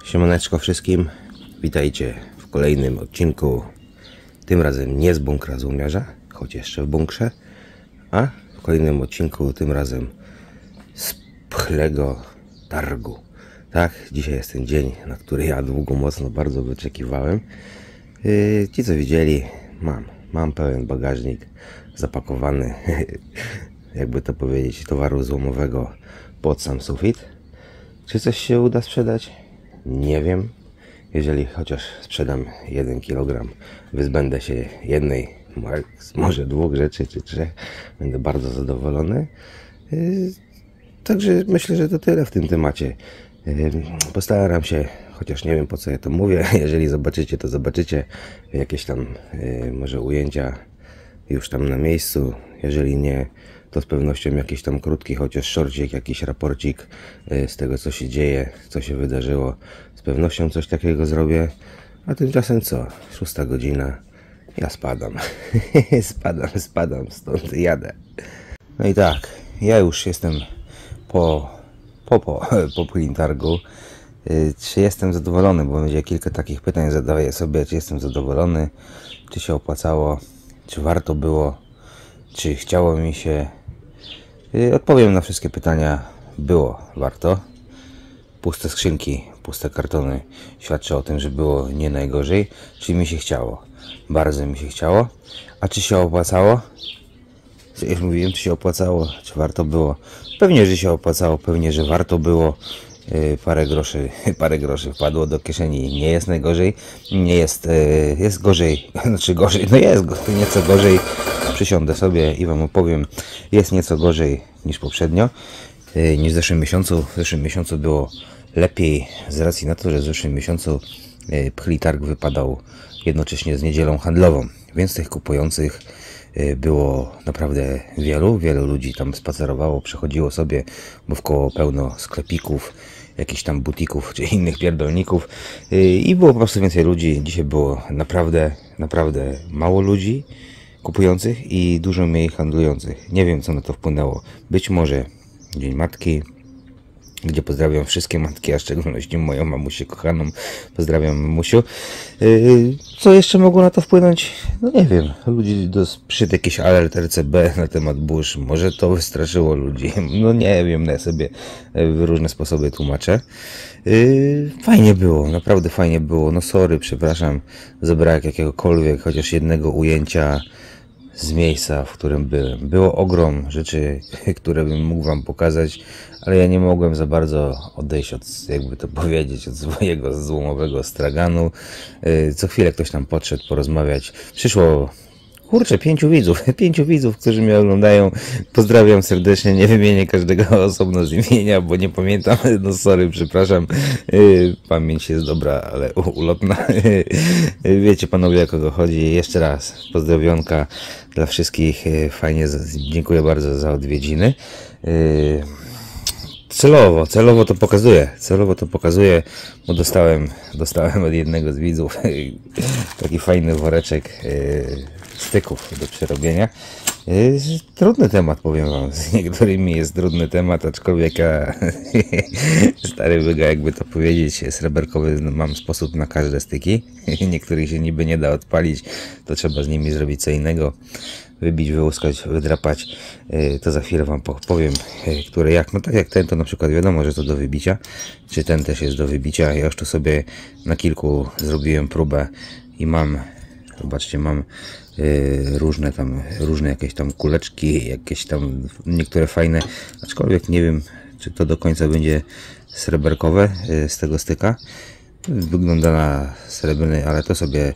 Siemaneczko wszystkim, witajcie w kolejnym odcinku, tym razem nie z bunkra złomiarza, choć jeszcze w bunkrze, a w kolejnym odcinku tym razem z pchlego targu. Tak, dzisiaj jest ten dzień, na który ja długo, mocno, bardzo wyczekiwałem. Ci co widzieli, mam pełen bagażnik zapakowany, jakby to powiedzieć, towaru złomowego pod sam sufit. Czy coś się uda sprzedać? Nie wiem. Jeżeli chociaż sprzedam 1 kg, wyzbędę się jednej, może 2 rzeczy czy 3, będę bardzo zadowolony. Także myślę, że to tyle w tym temacie. Postaram się, chociaż nie wiem po co ja to mówię, jeżeli zobaczycie, to zobaczycie jakieś tam może ujęcia już tam na miejscu. Jeżeli nie, to z pewnością jakiś tam krótki, chociaż szorcik, jakiś raporcik z tego co się dzieje, co się wydarzyło. Z pewnością coś takiego zrobię. A tymczasem co? 6 godzina. Ja spadam. spadam stąd, jadę. No i tak, ja już jestem po targu. Czy jestem zadowolony, bo będzie kilka takich pytań, zadaję sobie, czy jestem zadowolony, czy się opłacało, czy warto było, czy chciało mi się. Odpowiem na wszystkie pytania. Było warto. Puste skrzynki, puste kartony świadczą o tym, że było nie najgorzej. Czy mi się chciało? Bardzo mi się chciało. A czy się opłacało? Już mówiłem, czy się opłacało, czy warto było. Pewnie, że się opłacało, pewnie, że warto było. Parę groszy wpadło do kieszeni. Nie jest najgorzej. Nie jest, jest gorzej. Znaczy gorzej, no jest nieco gorzej. Przysiądę sobie i wam opowiem. Jest nieco gorzej niż poprzednio. Niż w zeszłym miesiącu. W zeszłym miesiącu było lepiej z racji na to, że w zeszłym miesiącu pchli targ wypadał jednocześnie z niedzielą handlową. Więc tych kupujących było naprawdę wielu ludzi tam spacerowało, przechodziło sobie, bo wkoło pełno sklepików, jakichś tam butików czy innych pierdolników i było po prostu więcej ludzi. Dzisiaj było naprawdę mało ludzi kupujących i dużo mniej handlujących. Nie wiem co na to wpłynęło. Być może Dzień Matki, gdzie pozdrawiam wszystkie matki, a w szczególności moją mamusię kochaną. Pozdrawiam mamusiu. Co jeszcze mogło na to wpłynąć? No nie wiem. Ludzi przyszedł jakiś alert RCB na temat burz. Może to wystraszyło ludzi. No nie wiem, ja sobie w różne sposoby tłumaczę. Fajnie było, naprawdę fajnie było. No sorry, przepraszam za brak jakiegokolwiek, chociaż jednego ujęcia z miejsca, w którym byłem. Było ogrom rzeczy, które bym mógł wam pokazać, ale ja nie mogłem za bardzo odejść od, jakby to powiedzieć, od swojego złomowego straganu. Co chwilę ktoś tam podszedł porozmawiać. Przyszło, kurczę, 5 widzów, którzy mnie oglądają. Pozdrawiam serdecznie, nie wymienię każdego osobno z imienia, bo nie pamiętam. No sorry, przepraszam. Pamięć jest dobra, ale ulotna. Wiecie panowie, o kogo chodzi. Jeszcze raz pozdrowionka dla wszystkich. Fajnie, dziękuję bardzo za odwiedziny. Celowo to pokazuję, bo dostałem od jednego z widzów taki fajny woreczek styków do przerobienia. Trudny temat, powiem wam, z niektórymi jest trudny temat, aczkolwiek ja stary wyga, jakby to powiedzieć, sreberkowy, no, mam sposób na każde styki. Niektórych się niby nie da odpalić, to trzeba z nimi zrobić co innego. Wybić, wyłuskać, wydrapać, to za chwilę wam powiem, które jak. No tak jak ten, to na przykład wiadomo, że to do wybicia, czy ten też jest do wybicia. Ja już tu sobie na kilku zrobiłem próbę i mam, zobaczcie, mam różne jakieś tam kuleczki, jakieś tam niektóre fajne, aczkolwiek nie wiem, czy to do końca będzie sreberkowe z tego styka. Wygląda na srebrny, ale to sobie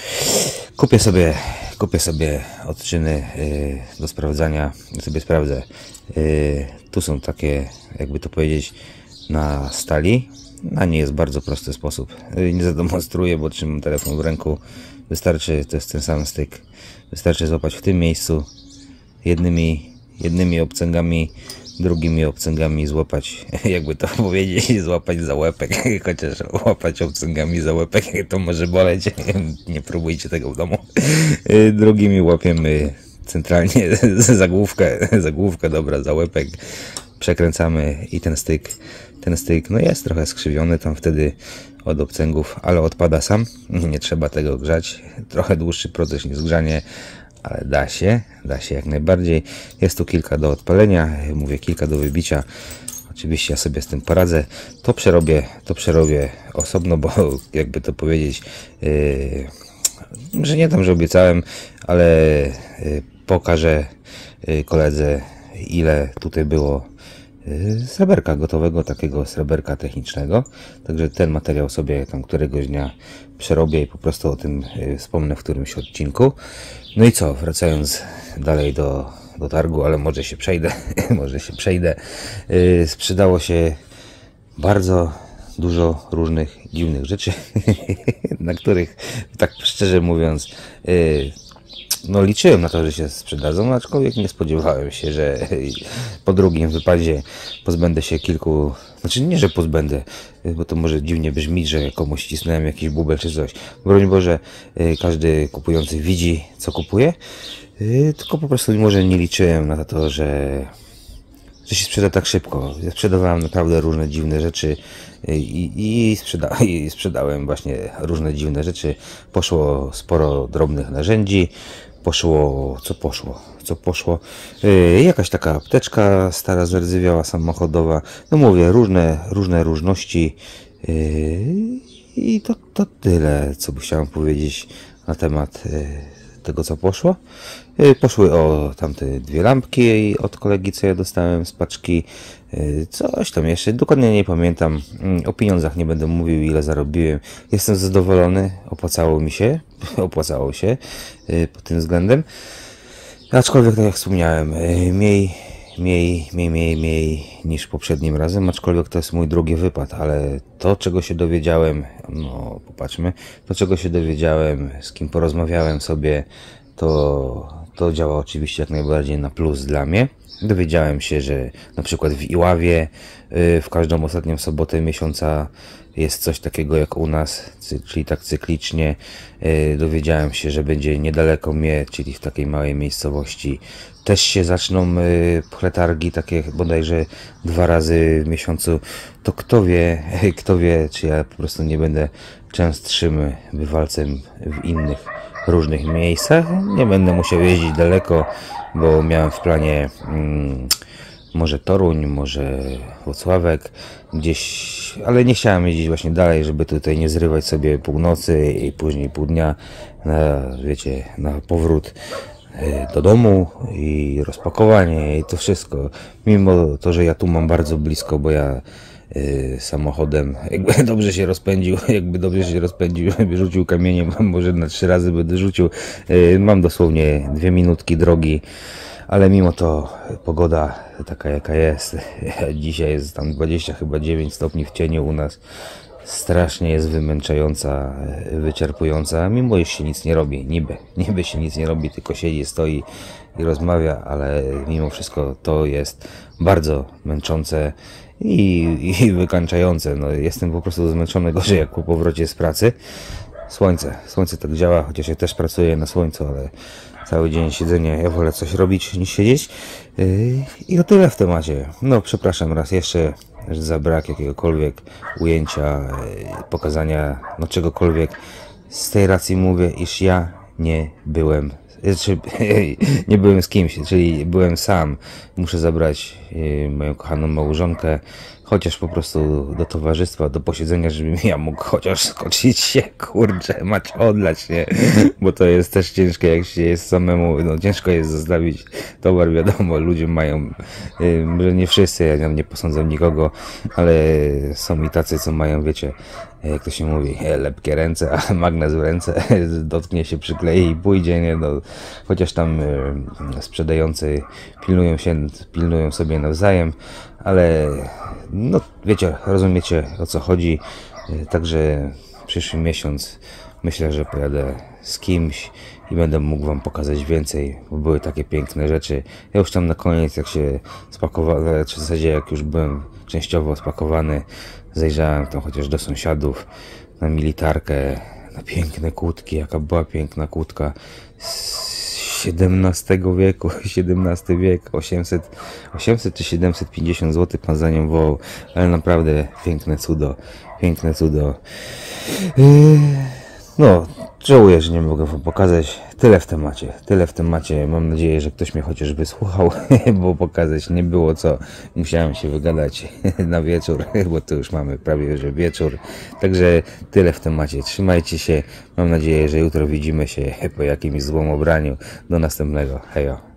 kupię sobie odczyny do sprawdzania, sobie sprawdzę. Tu są takie, jakby to powiedzieć, na stali. Na nie jest bardzo prosty sposób. Nie zademonstruję, bo trzymam telefon w ręku. Wystarczy, to jest ten sam styk. Wystarczy złapać w tym miejscu jednymi obcęgami, drugimi obcęgami złapać, jakby to powiedzieć, złapać za łepek, chociaż łapać obcęgami za łepek to może boleć, nie próbujcie tego w domu. Drugimi łapiemy centralnie zagłówkę, dobra, za łepek, przekręcamy i ten styk no jest trochę skrzywiony, tam wtedy od obcęgów, ale odpada sam. Nie trzeba tego grzać. Trochę dłuższy proces niż zgrzanie, ale da się jak najbardziej. Jest tu kilka do odpalenia, mówię kilka do wybicia. Oczywiście ja sobie z tym poradzę. To przerobię osobno, bo jakby to powiedzieć, że nie tam, że obiecałem, ale pokażę koledze, ile tutaj było sreberka gotowego, takiego sreberka technicznego. Także ten materiał sobie tam któregoś dnia przerobię i po prostu o tym wspomnę w którymś odcinku. No i co, wracając dalej do targu, ale może się przejdę, sprzedało się bardzo dużo różnych dziwnych rzeczy, na których, tak szczerze mówiąc, no liczyłem na to, że się sprzedadzą, aczkolwiek nie spodziewałem się, że po drugim wypadzie pozbędę się kilku, znaczy nie, że pozbędę, bo to może dziwnie brzmi, że komuś cisnąłem jakiś bubel czy coś. Broń Boże, każdy kupujący widzi, co kupuje, tylko po prostu może nie liczyłem na to, że się sprzeda tak szybko. Ja sprzedawałem naprawdę różne dziwne rzeczy i sprzedałem właśnie różne dziwne rzeczy. Poszło sporo drobnych narzędzi. Co poszło? Jakaś taka apteczka stara, zardzewiała, samochodowa. No mówię, różne różności. I to tyle, co chciałem powiedzieć na temat tego, co poszło. Poszły tamte dwie lampki od kolegi, co ja dostałem z paczki. Coś tam jeszcze, dokładnie nie pamiętam. O pieniądzach nie będę mówił, ile zarobiłem. Jestem zadowolony, opłacało się pod tym względem. Aczkolwiek, tak jak wspomniałem, mniej niż poprzednim razem, aczkolwiek to jest mój drugi wypad, ale to, czego się dowiedziałem, no popatrzmy, to, czego się dowiedziałem, z kim porozmawiałem sobie, to działa oczywiście jak najbardziej na plus dla mnie. Dowiedziałem się, że na przykład w Iławie w każdą ostatnią sobotę miesiąca jest coś takiego jak u nas, czyli tak cyklicznie. Dowiedziałem się, że będzie niedaleko mnie, czyli w takiej małej miejscowości, też się zaczną przetargi takie bodajże 2 razy w miesiącu. To kto wie, czy ja po prostu nie będę częstszym bywalcem w innych różnych miejscach. Nie będę musiał jeździć daleko, bo miałem w planie może Toruń, może Włocławek, gdzieś, ale nie chciałem jeździć właśnie dalej, żeby tutaj nie zrywać sobie północy i później pół dnia na powrót do domu i rozpakowanie i to wszystko. Mimo to, że ja tu mam bardzo blisko, bo ja samochodem, jakby dobrze się rozpędził, żeby rzucił kamieniem, może na 3 razy będę rzucił. Mam dosłownie 2 minutki drogi, ale mimo to pogoda taka jaka jest. Dzisiaj jest tam 9 stopni w cieniu u nas. Strasznie jest wymęczająca, wyczerpująca, mimo iż się nic nie robi, niby się nic nie robi, tylko siedzi, stoi i rozmawia, ale mimo wszystko to jest bardzo męczące i wykańczające. No, jestem po prostu zmęczony gorzej jak po powrocie z pracy. Słońce tak działa, chociaż ja też pracuję na słońcu, ale cały dzień siedzenie, ja wolę coś robić niż siedzieć. I to tyle w temacie. No przepraszam raz jeszcze za brak jakiegokolwiek ujęcia, pokazania, no czegokolwiek. Z tej racji mówię, iż ja nie byłem z kimś, czyli byłem sam. Muszę zabrać moją kochaną małżonkę, chociaż po prostu do towarzystwa, do posiedzenia, żebym ja mógł chociaż skoczyć się, kurczę, mać odlać, nie? Bo to jest też ciężkie, jak się jest samemu, no ciężko jest zostawić towar, wiadomo, ludzie mają, że nie wszyscy, ja nie posądzam nikogo, ale są i tacy, co mają, wiecie, jak to się mówi, lepkie ręce, a magnes w ręce, dotknie się, przyklei i pójdzie, nie? No, chociaż tam sprzedający pilnują sobie nawzajem, ale no wiecie, rozumiecie, o co chodzi. Także przyszły miesiąc myślę, że pojadę z kimś i będę mógł wam pokazać więcej, bo były takie piękne rzeczy. Ja już tam na koniec, jak się spakowałem, w zasadzie jak już byłem częściowo spakowany, zajrzałem tam chociaż do sąsiadów na militarkę, na piękne kłódki, jaka była piękna kłódka. XVII wieku, XVII wiek, 800 czy 750 zł pan za nią wołał, ale naprawdę piękne cudo, piękne cudo. No, żałuję, że nie mogę wam pokazać. Tyle w temacie, tyle w temacie. Mam nadzieję, że ktoś mnie chociaż wysłuchał, bo pokazać nie było co. Musiałem się wygadać na wieczór, bo to już mamy prawie że wieczór. Także tyle w temacie. Trzymajcie się. Mam nadzieję, że jutro widzimy się po jakimś złym ubraniu. Do następnego. Hejo.